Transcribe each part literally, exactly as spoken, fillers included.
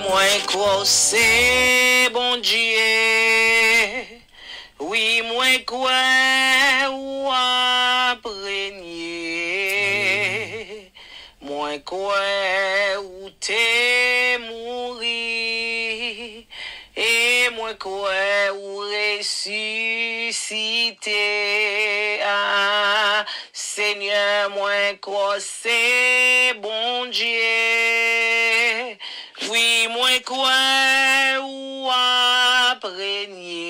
moi crois c'est bon Dieu. Oui, moi crois ou après. Moi crois ou t'es mouri. Et moi crois ou ressuscité. Ah, Seigneur, moi crois c'est bon Dieu. Oui, moi crois ou après.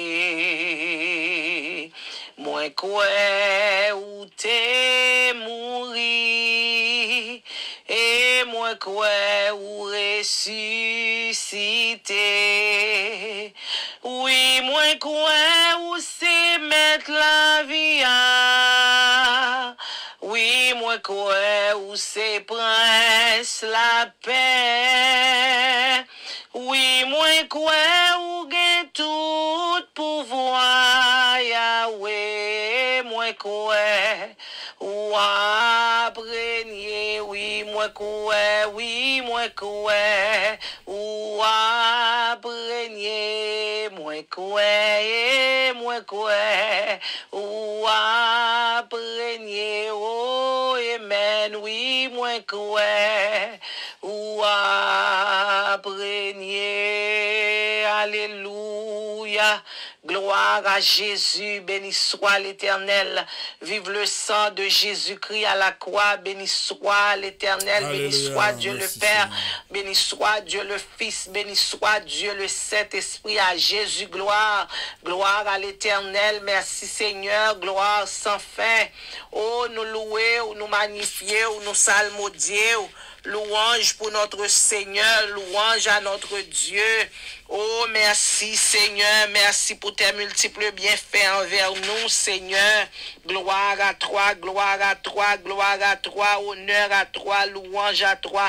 Moi crois ou t'es mouri. Et moi crois ou ressuscité. Oui, moi crois ou c'est mettre la vie à. Oui, moi crois ou c'est prince la paix. Oui, moi crois ou gain tout pouvoir Yahweh. Moi crois ou après. Oui, moi crois, oui, moi crois ou après. Moi crois, moi crois ou après. Oh, amen, oui, moi crois ou après. Alléluia. Gloire à Jésus, béni soit l'Éternel. Vive le sang de Jésus-Christ à la croix. Béni soit l'Éternel, béni soit Dieu le Père, béni soit Dieu le Fils, béni soit Dieu le Saint-Esprit. À Jésus, gloire. Gloire à l'Éternel. Merci Seigneur, gloire sans fin. Oh, nous louer, nous magnifier, nous salmodier. Louange pour notre Seigneur, louange à notre Dieu. Oh, merci Seigneur, merci pour tes multiples bienfaits envers nous, Seigneur. Gloire à toi, gloire à toi, gloire à toi, honneur à toi, louange à toi.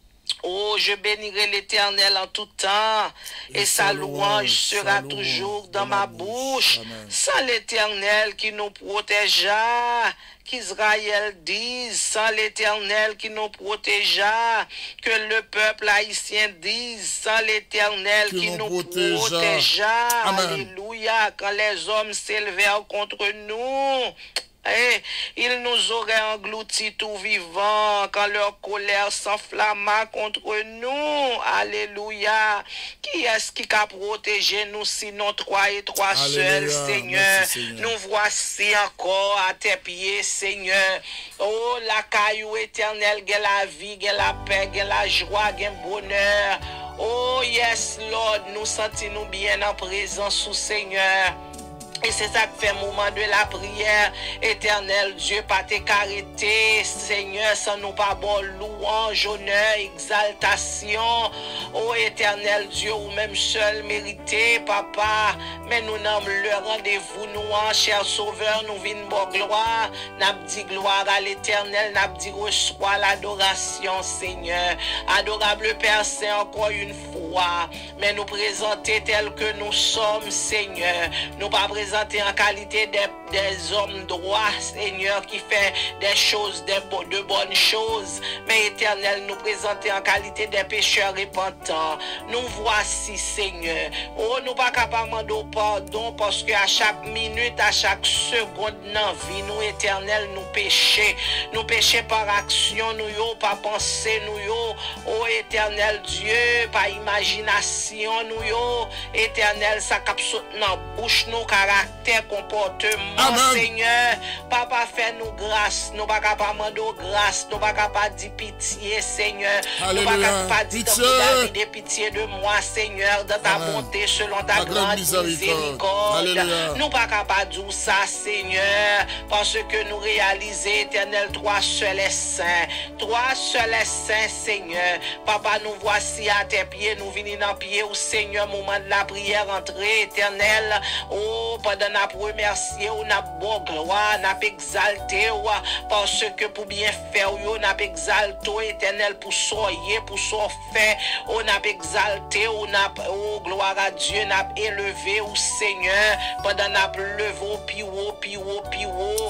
Oh, je bénirai l'Éternel en tout temps, et, et sa louange sera louange toujours dans, dans ma bouche. bouche. Sans l'Éternel qui nous protégea, qu'Israël dise, sans l'Éternel qui nous protégea, que le peuple haïtien dise, sans l'Éternel qui, qui nous protégea. protégea. Alléluia, quand les hommes s'élevèrent contre nous, et ils nous auraient engloutis tout vivant quand leur colère s'enflamma contre nous. Alléluia. Qui est-ce qui a protégé nous sinon trois et trois seuls, Seigneur? Merci, Seigneur. Nous voici encore à tes pieds, Seigneur. Oh, la caillou éternelle, gain la vie, gain la paix, gain la joie, gain bonheur. Oh, yes, Lord, nous sentons-nous bien en présence sous Seigneur. Et c'est ça qui fait moment de la prière. Éternel Dieu, pas t'arrêter, Seigneur, sans nous pas bon louange, honneur, exaltation. Oh éternel Dieu, ou même seul mérité, papa. Mais nous n'avons le rendez-vous, nous en cher sauveur, nous venons bon gloire. N'a dit gloire à l'éternel, n'a dit reçois l'adoration, Seigneur. Adorable Père Saint, encore une fois. Mais nous présenter tel que nous sommes, Seigneur. Nous pas présenter en qualité des, des hommes droits, Seigneur, qui fait des choses, des, de bonnes choses. Mais éternel, nous présenter en qualité des pécheurs repentants. Nous voici, Seigneur. Oh, nous pas capables de pardon parce qu'à chaque minute, à chaque seconde dans vie, nous, éternel, nous péchons. Nous péchons par action, nous yo, par pensée, nous yo. Oh, éternel Dieu, par imagination, nous yo. Éternel, ça cap saute dans bouche, nous, caractère, comportement, Amen. Seigneur. Papa, fais-nous grâce. Nous pas capables de grâce. Nous pas capables de dire pitié, Seigneur. Alléluia. Nous pas capables de dire de pitié de moi, Seigneur, de ta Amen. Bonté selon ta, ta grande miséricorde. Alléluia. Nous pas capables de dire ça, Seigneur, parce que nous réalisons, éternel, toi seul est saint. Toi seul est saint, Seigneur. Papa, nous voici à tes pieds. Nous venons dans pied au Seigneur, moment de la prière, entrée, éternel. Oh, pendant n'a remercier, on a bon gloire, n'a exalté, parce que pour bien faire, on a exalté, éternel, pour soyer, pour so faire, on a exalté, on a, oh, gloire à Dieu, n'a élevé au Seigneur, pendant n'a levé, puis haut, puis haut, puis haut,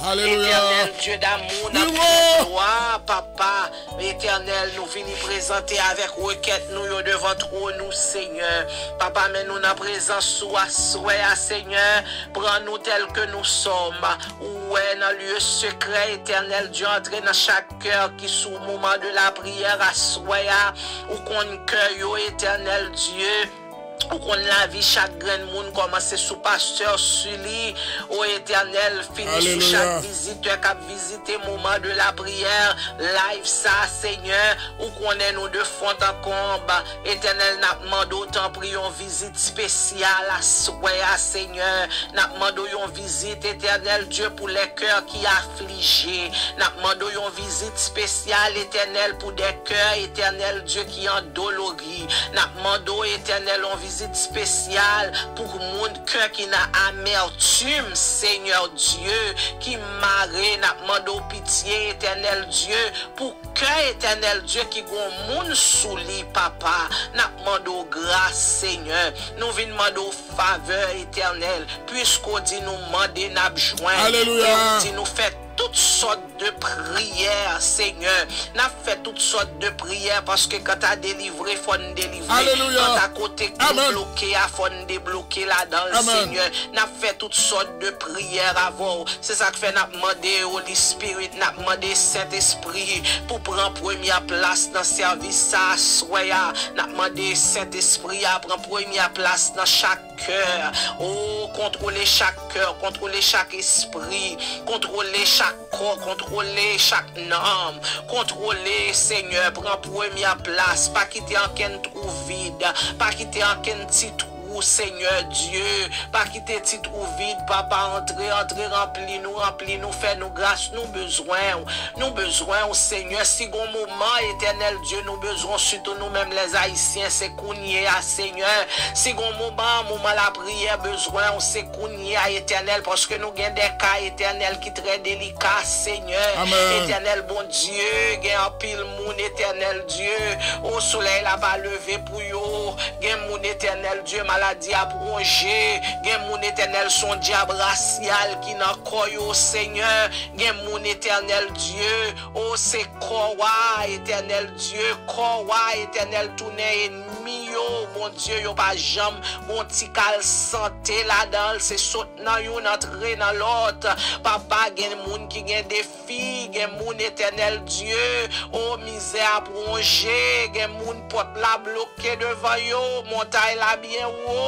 Éternel Dieu d'amour, nous gloire, papa. Éternel, nous venons présenter avec requête nous devant trop nous, Seigneur. Papa, mais nous n'a présence soit soit Seigneur, prends-nous tels que nous sommes. Ouais, dans le lieu secret, éternel Dieu, entrer dans chaque cœur qui sous le moment de la prière à soya, ou qu'on cœur, éternel Dieu. Ou qu'on la vie chaque grand monde commence sous pasteur Sully au éternel fini sous chaque visiteur qui a visité moment de la prière live ça Seigneur ou qu'on est nous de fond en combat éternel n'a demandé autant prions visite spéciale à soya Seigneur n'a demandé une visite éternel Dieu pour les cœurs qui affligés n'a demandé une visite spéciale éternel pour des cœurs éternel Dieu qui endoloris n'a demandé éternel on visite spéciale pour mon cœur qui n'a amertume, Seigneur Dieu, qui marre, n'a demandé pitié, éternel Dieu, pour cœur éternel Dieu qui gon moun souli, papa, n'a demandé grâce, Seigneur, nous venons demander faveur éternelle, puisqu'on dit nous demander, n'a besoin, Alléluia, dit nous fait toutes sortes de prières, Seigneur. N'a fait toutes sortes de prières parce que quand tu as délivré, il faut nous délivrer. Alléluia. Quand tu as côté bloqué, il faut nous débloquer là-dedans, Seigneur. N'a fait toutes sortes de prières avant. C'est ça que fait n'a demandé au Holy Spirit, n'a demandé Saint-Esprit pour prendre première place dans le service. Ça, soya. N'a demandé Saint-Esprit à prendre première place dans chaque cœur. Oh, contrôler chaque cœur, contrôler chaque esprit, contrôler chaque corps, contrôler chaque âme, contrôler, Seigneur, prends première place, pas quitter en qu'un trou vide, pas quitter en qu'un petit trou, Seigneur Dieu, pas quitter petit trou vide, papa, entrer, entrer, remplis-nous, remplis-nous, fais-nous grâce, nous besoin, nous besoin, au Seigneur, si bon moment, éternel Dieu, nous besoin, surtout nous-mêmes les Haïtiens, c'est qu'on y est à Seigneur, si bon moment, moment la prière, besoin, on sait qu'on y est à éternel, parce que nous avons des cas éternels qui très délicats, Seigneur, Amen. Éternel bon Dieu, gain un pile moun, éternel Dieu, au soleil là bas levé pour yo, gain moun éternel Dieu, maladie à broncher, gain moun éternel son diable racial qui n'a koyo, Seigneur, gain moun éternel Dieu, oh c'est quoi, éternel Dieu, quoi, éternel tourner ennemi, yo, mon Dieu, yo pas jambe, mon petit cal santé là-dedans, c'est saute dans yon entrer dans l'autre, papa, gain moun qui gain des filles, gain moun éternel Dieu, oh misère à broncher, gain moun porte la bloqué devant yo, montagne la bien,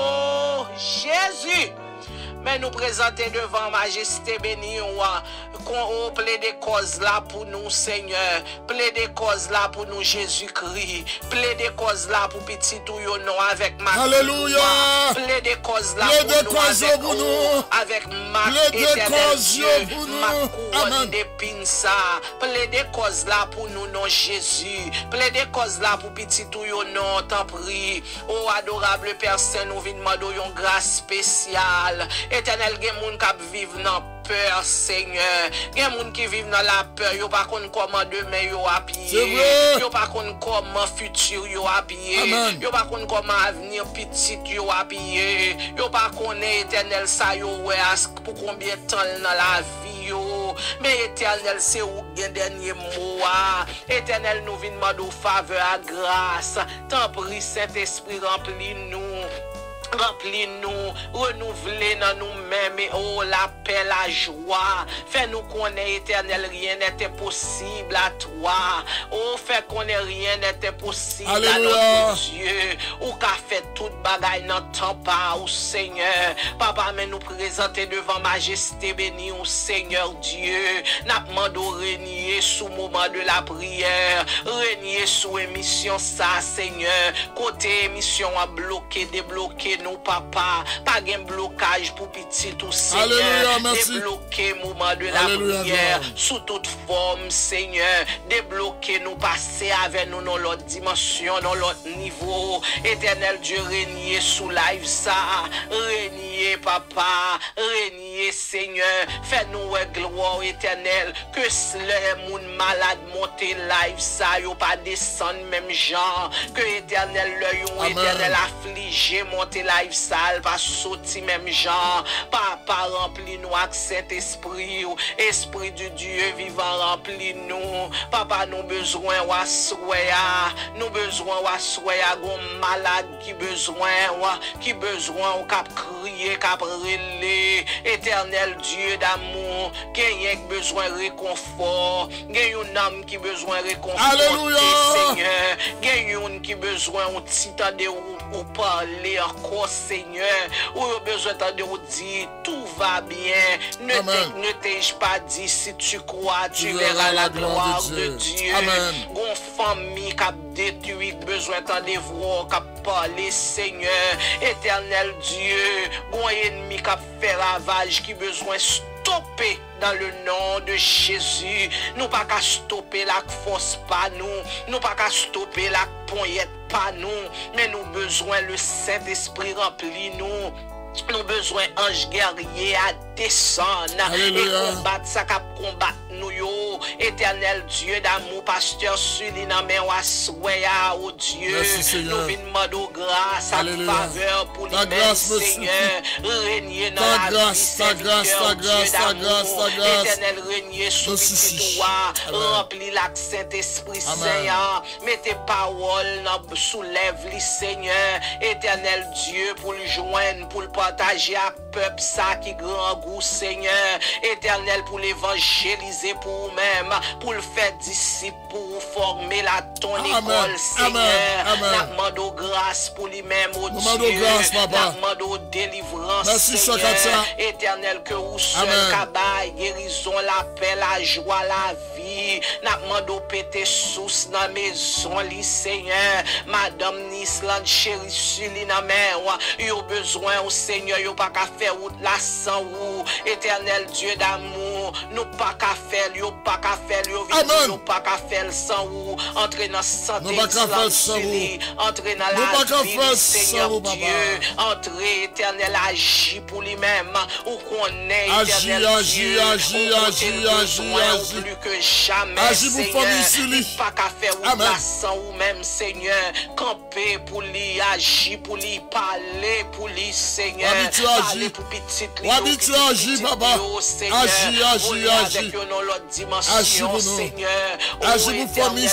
oh, Jésus, mais nous présenter devant majesté bénie, qu'on plaide des causes là pour nous, Seigneur, plaide des causes là pour nous, Jésus-Christ, plaide des causes là pour petit tout yo non avec ma Alléluia, plaide des causes là pour nous, avec ma éternel Dieu, ma couronne d'épines ça, plaide des causes là pour nous, non Jésus, plaide des causes là pour petit tout yo non, t'en prie, oh adorable personne, nous venons demander une grâce spéciale. Éternel, gen moun k'ap vive dans peur, Seigneur. Gen moun qui vivent dans la peur, yo pas konn comment demain yo habillé. Yo pas konn comment futur yo habillé. Yo pas konn comment avenir petit yo habillé. Yo pas konn éternel ça yo ouais pour combien de temps dans la vie yo. Mais éternel c'est où gen dernier mot. Éternel nous vinn demander faveur à grâce. Tant prie Saint-Esprit remplis-nous. Remplis-nous, renouvelez dans nous-mêmes, et oh la paix, la joie. Fais-nous connaître éternel, rien n'était possible à toi. Oh, fais connaître rien n'était possible Alléluia. À notre Dieu. Ou qu'a fait toute bagaille dans ton pas, oh Seigneur. Papa, mais nous présenter devant majesté bénie, oh Seigneur Dieu. N'a demandé régner sous moment de la prière, régner sous émission ça, Seigneur. Côté émission à bloquer, débloquer nous, papa, pas de blocage pour petit tout, Seigneur. Débloquer moment de la Alléluia, prière Dieu. Sous toute forme, Seigneur. Débloquer nous, passer avec nous dans l'autre dimension, dans l'autre niveau. Éternel Dieu, régner sous live ça. Régner, papa. Régner, Seigneur. Fais-nous gloire éternel, que les moun malades montent live, ça yo pas descendre même genre, que éternel le yon éternel affligé monte live sale, pas sorti même genre, papa rempli nous avec Saint-Esprit, Esprit du Dieu vivant rempli nous, papa nous besoin wa soya, nous besoin wa soya, gon malade qui besoin, qui besoin ou cap crier, cap relé, éternel Dieu d'amour, qui besoin de réconfort, qui un âme qui besoin de réconfort, Seigneur, qui un qui besoin de titan de ou parler encore, Seigneur, ou besoin de ou dire tout va bien, ne t'ai-je pas dit si tu crois, tu verras la gloire de Dieu. Gon famille qui a détruit, besoin de voir, qui a parlé, Seigneur, éternel Dieu, gon ennemi qui a fait ravage, qui besoin stopper dans le nom de Jésus. Nous pas qu'à stopper la force pas nous, nous pas qu'à stopper la poignette pas nous, mais nous besoin le Saint-Esprit rempli nous. Nous besoin ange guerrier à descendre et combattre ça cap combattre nous yo. Éternel Dieu d'amour, pasteur Sully nan men wassoya, oh Dieu, nous vinn demander grâce à faveur pour lui même, Seigneur, régner dans la vie, serviteur Dieu d'amour, éternel régner sous petit toi, remplis la Saint-Esprit Seigneur, mettez parole soulève-les Seigneur, éternel Dieu, pour le joindre, pour le partager à peuple ça qui grand goût Seigneur, éternel pour l'évangéliser pour vous-même, pour le faire disciple, pour former la ton école Seigneur, la demande grâce pour lui-même, oh Dieu, la demande délivrance Seigneur, éternel que vous seul cabaye, guérison, la paix, la joie, la vie, la demande péter sous dans maison li Seigneur, Madame Nisland chérie Sully dans mer, yo besoin au Seigneur, yo pas qu'à faire route la sans ou, éternel Dieu d'amour, nous pas qu'à faire, yo pas qu'à faire, yo yo pas qu'à faire sans ou, entrer dans santé, entrer dans la vie, Seigneur Dieu, entrer éternel agit pour lui-même, ou qu'on est éternel Dieu, agit, agit, agit, agit, plus que jamais, Seigneur, pas qu'à faire route la sans ou même, Seigneur, camper pour lui, agir pour lui, parler pour lui, Seigneur, parler pour petit lui, agis, papa, agis, agis, agis, dimension, Seigneur, agis pour famille,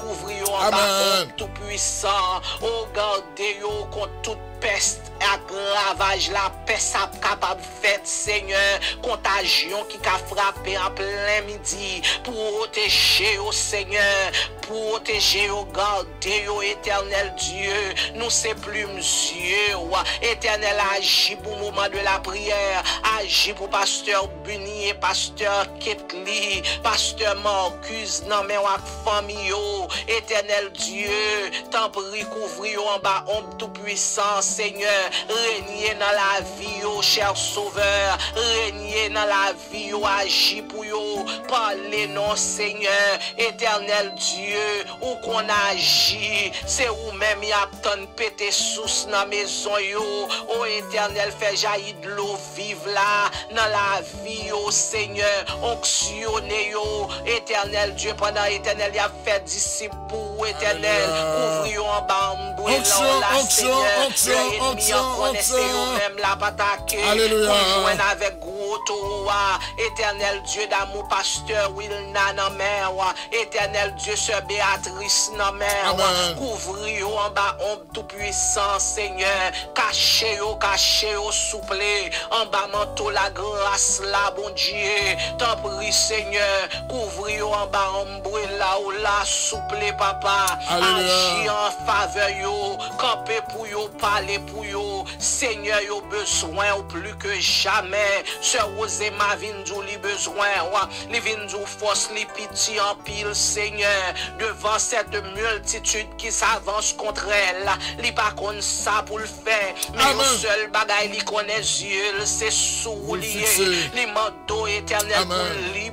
Amen, tout puissant, oh gardez-vous contre toute peste, aggravage, la peste capable faite, Seigneur, contagion qui a frappé en plein midi, pour protéger au Seigneur, pour protéger au garder au éternel Dieu, nous c'est plus monsieur, éternel agit pour le moment de la prière, agit pour pasteur Buni et pasteur Ketli, pasteur Marcus, non mais la famille, éternel Dieu, t'en prie, couvrir en bas, homme tout puissant, Seigneur, régner dans la vie, oh, cher sauveur, régner dans la vie, oh, agis pour yo, parlez non, Seigneur, éternel Dieu, où qu'on agit, c'est où même y a tant pété sous dans la maison, yo, oh, éternel, fait jaillir de l'eau vive là, dans la vie, oh, Seigneur, onctionné, yo, éternel Dieu, pendant éternel, y a fait disciple pour éternel, ouvrir en bas, brûlant là, Seigneur, l'ennemi en connaissait même la bataille, conjoint avec gros toa, éternel Dieu d'amour, pasteur Wilna dans mer, éternel Dieu, sœur Béatrice dans mer, couvrir en bas, homme tout puissant, Seigneur, cachez au, cachez au, souple, en bas manteau la grâce, la bon Dieu, t'en prie, Seigneur, couvrir en bas, ombre là ou là, souple, papa, agis en faveur, yo, camper pour yo, parler pour yo, Seigneur, yo besoin ou plus que jamais, sœur Rosé ma vindou li besoin, li vindou force, li pitié en pile, Seigneur, devant cette multitude qui s'avance contre elle, li pas comme ça pour le faire, mais au seul bagaille li connaît Dieu, c'est sous lié, li mando éternel pour li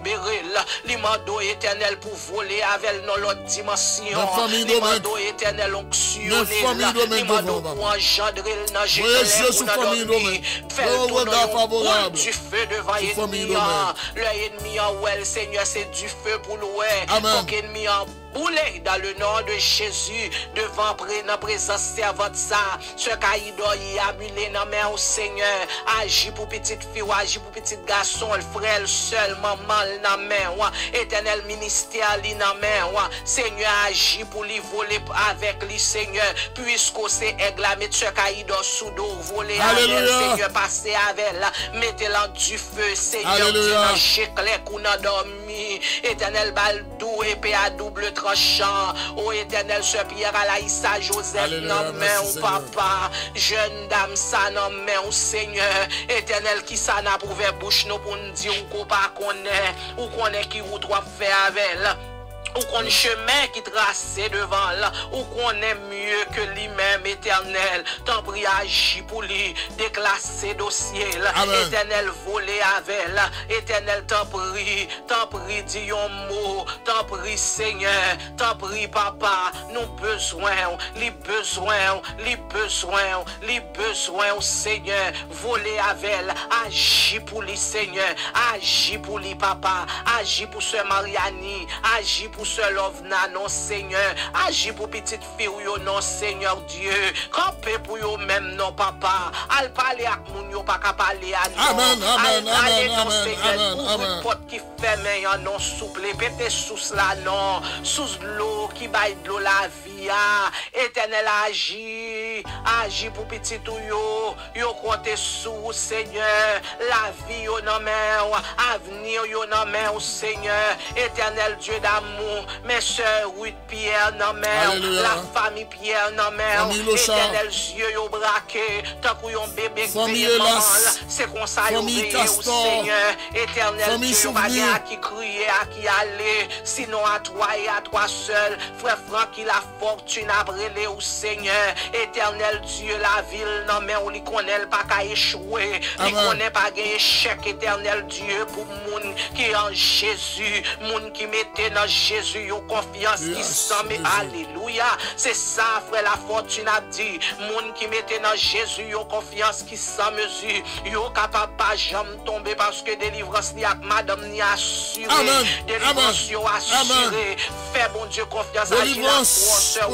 libérer. L'imando éternel pour voler avec dans l'autre dimension. L'imando éternel onctionner. L'imando pour engendrer dans Jésus pour dans dormir. Faire tourner du feu devant l'ennemi. L'ennemi en well, Seigneur, c'est du feu pour l'ouest. Pour qu'ennemi en boulé dans le nom de Jésus devant la présence servante ça ce caïdo y a brûlé dans main au Seigneur agis pour petite fille agis pour petit garçon le frère seul maman dans main éternel ministère li dans main Seigneur agis pour lui voler avec lui Seigneur puisque c'est aigle mettre ce caïdo sous dos voler avec Seigneur passer avec là mettez-la du feu Seigneur dans chèque qu'on a dormi éternel baldou épée à double tranchant, ô éternel, ce Pierre à la Issa Joseph, non mais ou papa, jeune dame, ça non mais ou Seigneur, éternel, qui ça n'a prouvé bouche nous pour nous dire ou pas connaît, ou connaît qui ou trois fait avec elle. Ou qu'on chemin qui trace devant là, ou qu'on est mieux que lui-même éternel. T'en prie agis pour lui, déclasser dossier là. Éternel volé avec là. Éternel t'en prie, t'en prie dis un mot, t'en prie Seigneur, t'en prie papa. Nous besoin, les besoins, les besoins, les besoins Seigneur. Volé avec là, agis pour lui Seigneur, agis pour lui papa, agis pour ce Mariani, agis pour ce Lovna, non Seigneur, agis pour petite fille ou non Seigneur Dieu, campez pour yo même non papa, al parler avec moun yo pas qu'à parler à nous, amen, amen, amen, non amen, Seigneur, amen, ouvre porte qui ferme yon non souple, pété sous la non, sous l'eau qui baille de l'eau la vie, éternel agis, agis pour petit ou yo, yo compte sous Seigneur, la vie yo non main, avenir yo non main Seigneur, éternel Dieu d'amour. Mes soeurs, Ruth Pierre, non mère, la famille Pierre, non mère, éternel Dieu, yo braqué, tant que yon bébé qui c'est comme ça, yo veillé au Seigneur, éternel Dieu, pas à qui crier, à qui aller, sinon à toi et à toi seul, frère Franck, qui la fortune a brûlé au Seigneur, éternel Dieu, la ville, non mais on lui connaît pas qu'à échouer, on connaît pas qu'à échec, éternel Dieu, pour moun qui est en Jésus, moun qui mettait dans Jésus, yo confiance qui s'en met, alléluia, c'est ça, frère, la fortune a dit, moun qui mettait dans Jésus, yo confiance qui sans mesure, yo capable pas jamais tomber parce que délivrance ni avec madame ni assuré, délivrance yo assuré, fais bon Dieu confiance, agis la foi, sœur,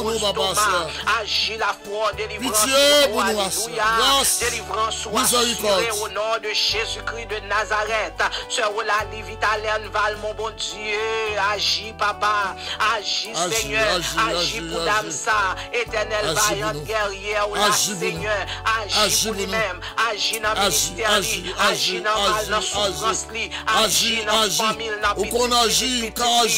agis la foi, délivrance, alléluia, délivrance assurée au nom de Jésus-Christ de Nazareth, sœur, la Livitalienne Val, mon bon Dieu, agis papa, agis Seigneur, agis pour dame ça, éternel vaillant guerrière, ou la Seigneur, agis pour lui-même, agis dans le ministère, agis dans la souffrance, agis dans la famille, dans la agis,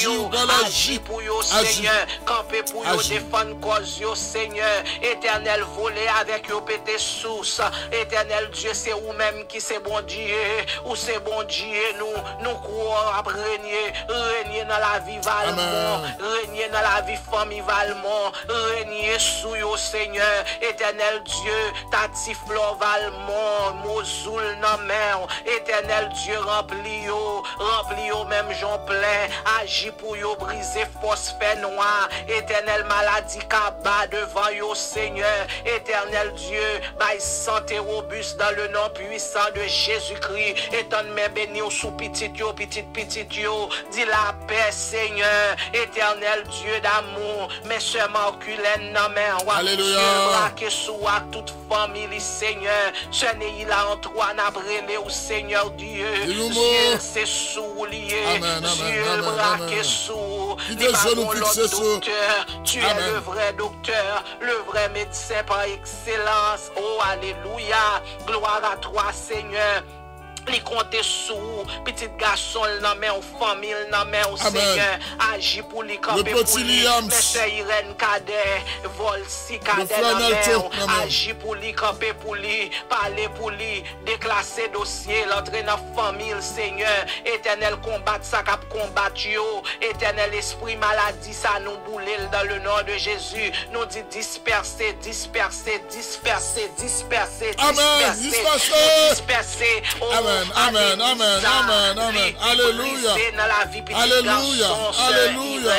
agis pour yo Seigneur, camper pour yo défendre cause yo Seigneur, éternel voler avec yo pété source, éternel Dieu c'est ou même qui c'est bon Dieu, ou c'est bon Dieu nous, nous croire à régner, régner dans la vie Valmont, régner dans la vie famille Valmont, régner sous yo Seigneur, éternel Dieu, Tati Flor Valmont, Mozoul nan mer, éternel Dieu rempli yo, rempli yo même Jean plein, agis pour yo briser force fait noir, éternel maladie kaba devant yo Seigneur, éternel Dieu, bail santé robuste dans le nom puissant de Jésus-Christ, étant mes béni sous petit yo, petit petit yo, dis la paix Seigneur, éternel Dieu d'amour, mes soeurs Marculène nan mer, alléluia, braqué sous à toute famille Seigneur, ce n'est là en toi n'a brûlé au Seigneur Dieu, Dieu c'est soulié, Dieu braqué sous, les ballons docteur, tu es le vrai docteur, le vrai médecin par excellence, oh alléluia, gloire à toi Seigneur. Les compter sous petit garçon nan men ou famille nan men ou Seigneur, agis pour les camper pour lui, mes soeurs Irène Cadet, Volsi Cadet nan men, agis pour les camper pour lui, parler pour lui, déclasser dossier, l'entrer dans famille Seigneur, éternel combat ça cap combat yo, éternel esprit maladie ça nous bouler dans le nom de Jésus, nous dit disperser, disperser, disperser, disperser, disperser, disperser, oh Amen, amen, amen, amen, amen. Alléluia. Alléluia, alléluia.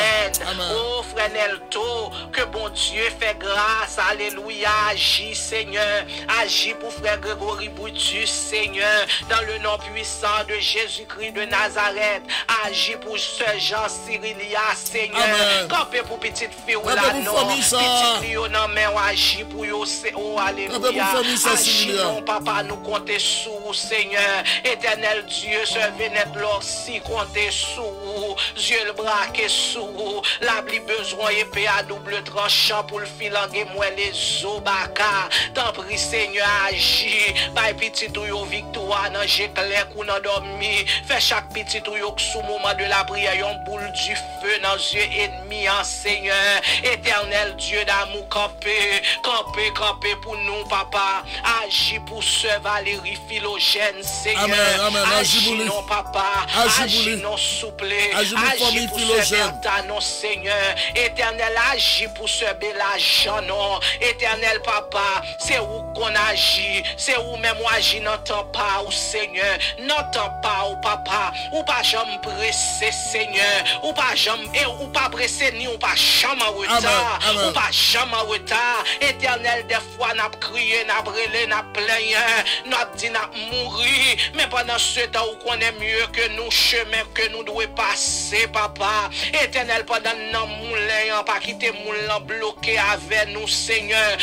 Oh, frère Nelto, que bon Dieu fait grâce. Alléluia. Agis, Seigneur. Agis pour frère Grégory Boutus, Seigneur. Dans le nom puissant de Jésus-Christ de Nazareth. Agis pour ce Jean Cyrilia, Seigneur. Campez pour petite fille ou la non. Petite fille ou non, mais agis pour yo. Oh, alléluia. Agis, non, papa, nous compter sous, Seigneur. Éternel Dieu, ce vénètre l'orsi, compter sous. Dieu le braqué sous. La bli besoin épée à double tranchant pour le filanguer moi les zobaka. T'en prie, Seigneur, agis. Bay petit ou yo victoire, nan j'éclair ou nan dormi. Fais chaque petit ou yo sous moment de la prière, yon boule du feu dans yeux ennemis, en Seigneur. Éternel Dieu d'amour, campé, campé, campé pour nous, papa. Agis pour ce Valérie Philogène, Seigneur. Amen, amen. Agis non, papa. Agis non, souple. Agis pour ce Bertha, non, Seigneur. Éternel, agis pour ce Béla Jean, non. Éternel, papa, c'est où qu'on agit. C'est où même agis, n'entend pas, ou Seigneur. N'entend pas, ou papa. Ou pas jamais pressé, Seigneur. Ou pas jamais, ou pas pressé, ni ou pas jamais en retard. Ou pas jamais en retard. Éternel, des fois, n'a crié, n'a brûlé, n'a plaigné, n'a dit, n'a mouru. Mais pendant ce temps, où qu'on est mieux que nous, chemin que nous devons passer, papa. Éternel, pendant nos moulins, pas quitter moulin bloqué avec nous, Seigneur.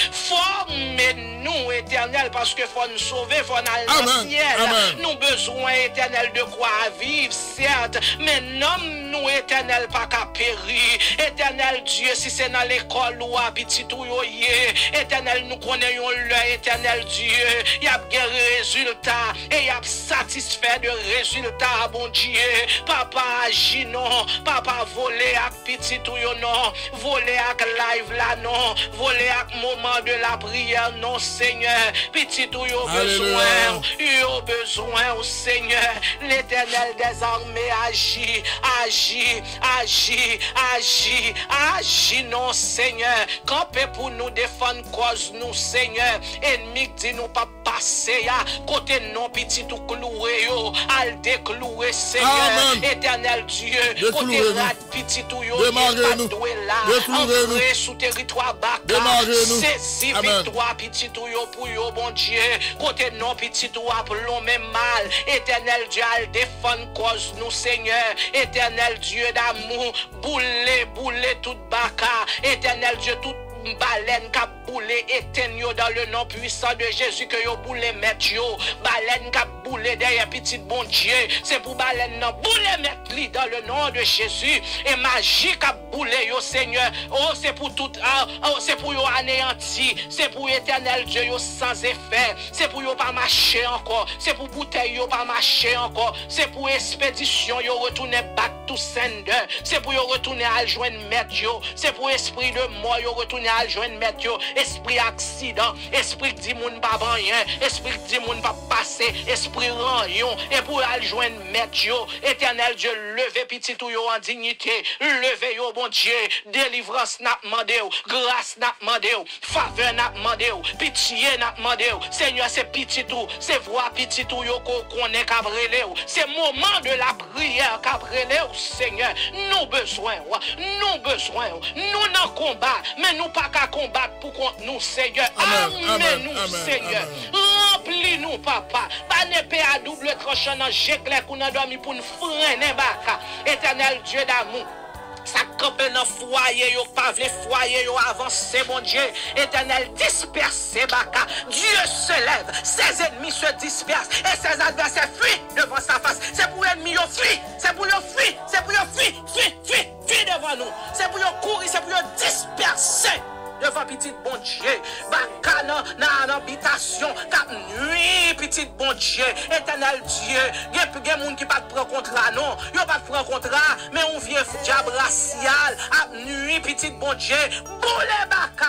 Formez-nous, Éternel, parce que faut nous sauver, faut nous aller dans le ciel. Nous besoin, Éternel, de quoi vivre, certes, mais nomme-nous, Éternel, pas qu'à périr. Éternel Dieu, si c'est dans l'école ou à petit ou yoye, Éternel, nous connaissons le Éternel Dieu. Il y a des résultats et il y a satisfait de résultats, bon Dieu. Papa, agis non, papa, voler à petit ou yo non, voler à live là non, voler à moment de la prière non, Seigneur. Petit ou yo besoin, yo besoin au Seigneur. L'Éternel des armées agit, agit, agit, agit, agit non, Seigneur. Campez pour nous défendre cause nous, Seigneur. Ennemi dit nous pas passer ya, côté non petit ou cloué yo, al décloué, Seigneur. Éternel Dieu, côté rat petit ou yo, pas doué là, entrer sous territoire baka, saisi victoire petit ou yo pour yo, bon Dieu, côté non petit ou appelons même mal. Éternel Dieu, al défendre cause nous, Seigneur. Éternel Dieu d'amour, boule, boule tout baka. Éternel Dieu, tout baleine qui boule éteint dans le nom puissant de Jésus que yo boule mettre yo. Baleine qui boule derrière petit bon Dieu. C'est pour baleine non boule mettre li dans le nom de Jésus. Et magie qui boule yo, Seigneur. Oh, c'est pour tout, oh, c'est pour yo anéanti. C'est pour éternel Dieu yo sans effet. C'est pour yo pas marcher encore. C'est pour bouteille yo pas marcher encore. C'est pour expédition yo retourner back to sender. C'est pour yo retourner à joindre mettre yo. C'est pour esprit de mort yo retourner à joindre mettre yo. Esprit accident, esprit di moun pas rien, esprit di moun pas passer, esprit ranyon, et pour aller joindre mettre yo. Éternel Dieu, levez petit ou yo en dignité, levez yo bon Dieu, délivrance n'a demandé, grâce n'a demandé, faveur n'a demandé, pitié n'a demandé. Seigneur, c'est petit ou, c'est voix petit ou yo qu'on connaît cabrelé, c'est moment de la prière cabrelé, Seigneur. Nous besoin, nous besoin, nous n'en combat, mais nous pas qu'à combattre pour contre nous, Seigneur. Amen, nous, Seigneur. Remplis-nous, papa. Pas n'épée à double tranchant dans j'éclaire qu'on a dormi pour nous freiner, baka. Éternel Dieu d'amour. Ça campe dans foyer, yo pas vle foyer, yo avance, mon Dieu. Éternel, dispersé, baka. Dieu se lève, ses ennemis se dispersent et ses adversaires fuient devant sa face. C'est pour l'ennemi, yo fuit, c'est pour yo fuit, c'est pour yo fuit, fuit, fuit, fuit devant nous. C'est pour yo courir, c'est pour yo disperser. Devant petit bon Dieu, baka nan habitation, cap nuit petit bon Dieu, éternel Dieu, gen gen moun qui pas prend contrat non, yo pas prend contrat, mais on vient diable racial, ap nuit petit bon Dieu, boule baka. Et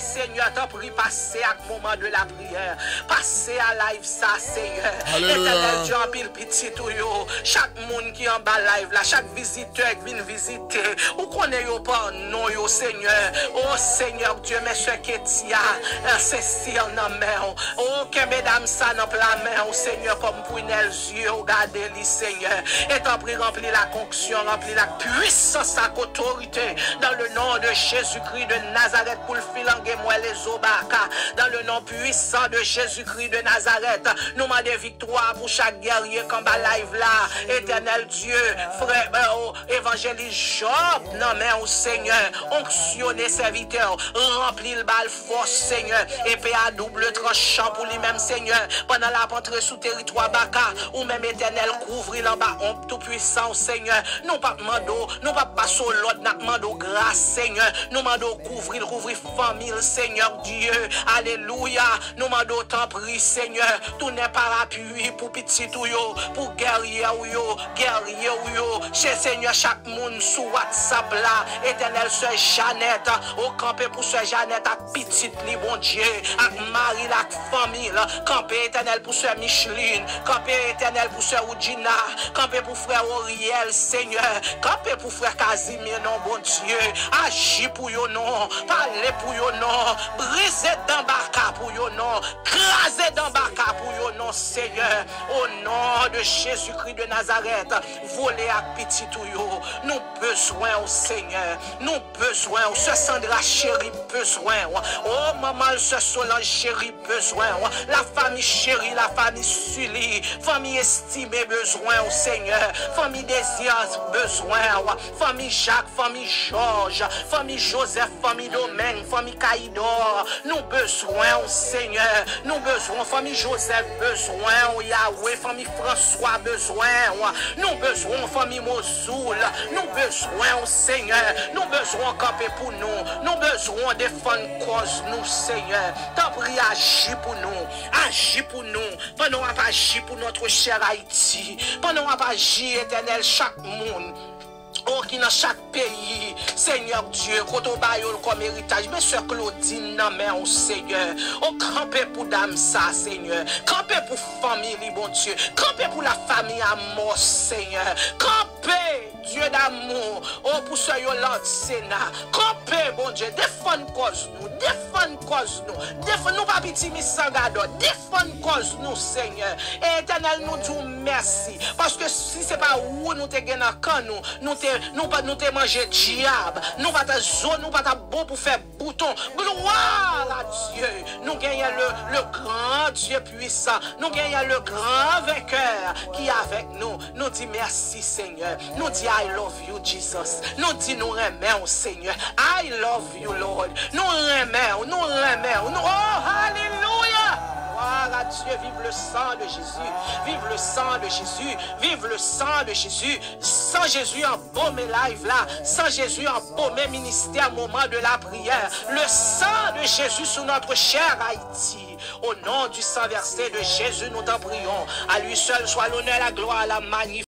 Seigneur, t'en prie, passez à ce moment de la prière. Passez à live ça, Seigneur. Alléluia. Éternel Dieu, en pile petit tout yo. Chaque monde qui est en bas live là, chaque visiteur qui vient visiter, ou connaît yo pas non yo, Seigneur. Oh Seigneur Dieu, mes soeurs Ketia, c'est si en main. Oh, que mesdames ça dans la main, oh Seigneur, comme pour une yeux, regardez-les, Seigneur. Et t'en prie, remplis la conction, remplis la puissance, la autorité, dans le nom de Jésus-Christ de Nazareth, pour le filanguer moi les obaka, dans le nom puissant de Jésus-Christ de Nazareth, nous demandons victoire pour chaque guerrier comme bas live là, éternel Dieu, frère, euh, oh, évangéliste Job, non mais au Seigneur, onctionner serviteur, remplis le bal force, Seigneur, épée à double tranchant pour lui-même, Seigneur, pendant la rentrée sous territoire Baka, ou même éternel, couvrir là bas, on tout puissant, Seigneur, nous pas demandons, nous pas passer l'autre, nous demandons grâce, Seigneur, nous demandons couvrir, couvrir famille, Seigneur Dieu, alléluia, nous demandons tant prie, Seigneur, tout n'est pas appui pour petit ou yo, pour guerrier ou yo, guerrier ou yo, chez Seigneur, chaque monde sous WhatsApp là, éternel, soeur Jeannette, au campé pour soeur Jeannette, à petite li, bon Dieu, à Marie, la famille, campé éternel pour soeur Micheline, campé éternel pour soeur Oudina, campé pour frère Auriel, Seigneur, campé pour frère Casimir, non, bon Dieu, agis pour yo, non, parlez pour yo, non, brisez dans Baka pour yo, non, crasez dans Baka pour yo, non, Seigneur, au nom de Jésus-Christ de Nazareth, voler à petit ou yo, nous besoin au Seigneur, nous besoin, ce Sandra chérie besoin, oh maman, ce Solange chérie besoin, la famille chérie, la famille Sully, famille estimée besoin au Seigneur, famille Désir besoin, famille Jacques, famille Georges, famille Joseph, famille Domaine, famille Caïdor, nous besoin au Seigneur, nous besoin, famille Joseph besoin, au Yahweh, famille François besoin, nous besoin, famille Mosoul, nous besoin au Seigneur, nous besoin camper pour nous, nous besoin défendre cause nous, Seigneur, t'en prie, agis pour nous, agis pour nous, pendant qu'on agit pour notre cher Haïti, pendant qu'on agit éternel chaque monde. Oh, qui dans chaque pays, Seigneur Dieu, quand on baille comme héritage, mais soeur Claudine, non, mais au Seigneur, oh, camper pour dame ça, Seigneur, camper pour famille, bon Dieu, camper pour la famille à mort, Seigneur, camper, Dieu d'amour, oh, pour ce Yolande Sénat, camper, bon Dieu, défendre cause nous, défendre cause nous, défendre nous, pas petit misangado, défendre cause nous, Seigneur, et éternel, nous disons merci, parce que si c'est pas où nous te gagnons quand nous, nous te nous pas nous te manger diable, nous pas ta zone, nous pas ta bon pour faire bouton. Gloire à Dieu. Nous gagnons le, le grand Dieu puissant. Nous gagnons le grand vainqueur qui est avec nous. Nous dit merci Seigneur. Nous dit I love you Jesus. Nous dit nous remercions Seigneur. I love you Lord. Nous remercions, nous remercions. Nous, oh alléluia. Gloire à Dieu, vive le sang de Jésus, vive le sang de Jésus, vive le sang de Jésus. Sans Jésus embaumé live là, sans Jésus embaumé ministère moment de la prière. Le sang de Jésus sur notre cher Haïti. Au nom du sang versé de Jésus, nous t'en prions. À lui seul soit l'honneur, la gloire, la magnifique.